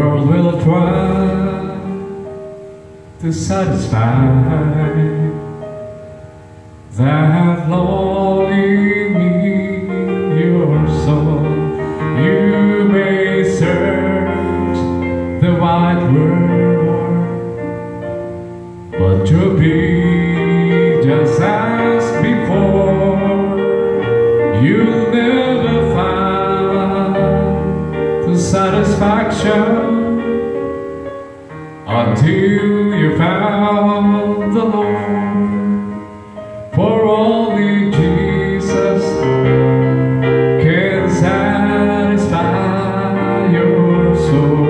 world will try to satisfy that longing in your soul. You may search the wide world, but you'll be just as before. You'll never find the satisfaction until you found the Lord. For only Jesus can satisfy your soul.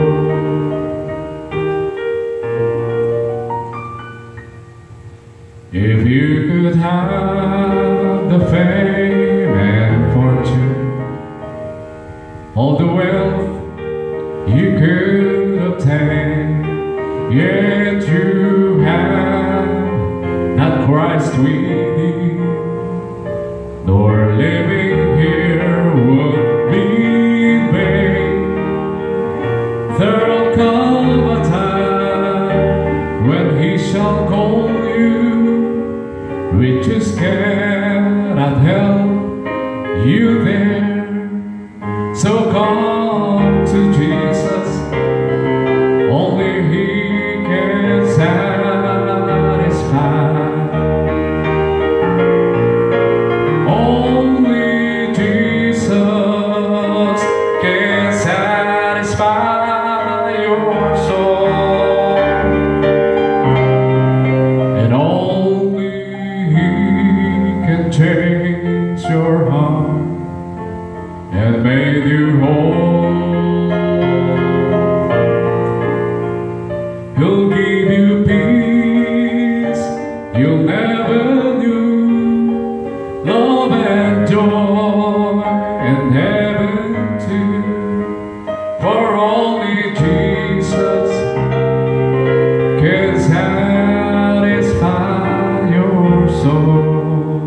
If you could have the fame and fortune, all the wealth you could obtain, yet you have not Christ with you, nor living here would be in vain. There'll come a time when He shall call you, riches cannot help you there. So come to Jesus, only He can satisfy. Only Jesus can satisfy your soul, and only He can change your heart and make you whole. He'll give you peace you'll never knew, love and joy in heaven too. For only Jesus can satisfy your soul.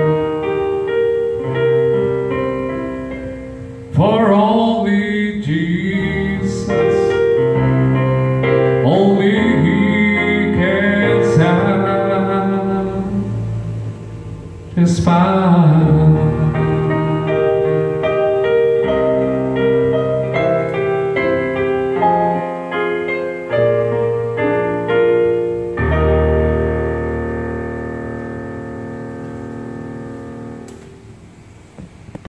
For only Jesus, only He can satisfy